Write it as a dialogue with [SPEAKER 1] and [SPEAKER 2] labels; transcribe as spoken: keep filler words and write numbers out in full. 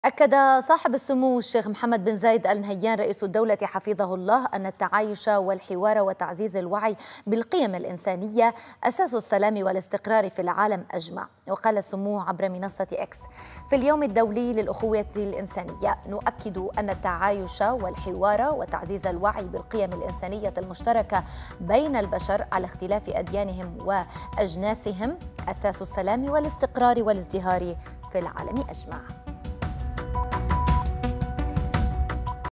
[SPEAKER 1] أكد صاحب السمو الشيخ محمد بن زايد آل نهيان رئيس الدولة حفظه الله أن التعايش والحوار وتعزيز الوعي بالقيم الإنسانية أساس السلام والاستقرار في العالم أجمع. وقال السمو عبر منصة إكس: في اليوم الدولي للأخوة الإنسانية نؤكد أن التعايش والحوار وتعزيز الوعي بالقيم الإنسانية المشتركة بين البشر على اختلاف أديانهم وأجناسهم أساس السلام والاستقرار والازدهار في العالم أجمع.